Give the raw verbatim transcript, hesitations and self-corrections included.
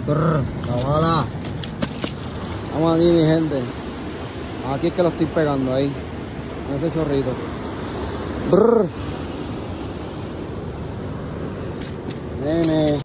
Brr, la bala. Vamos aquí, mi gente. Aquí es que lo estoy pegando ahí. Con ese chorrito. Brr.